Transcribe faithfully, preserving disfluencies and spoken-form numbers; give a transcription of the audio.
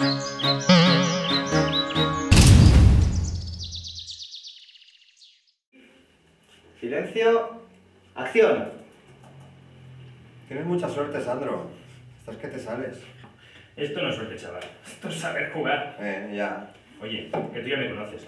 Silencio. Acción. Tienes mucha suerte, Sandro. Estás que te sales. Esto no es suerte, chaval. Esto es saber jugar. Eh, ya. Oye, que tú ya me conoces.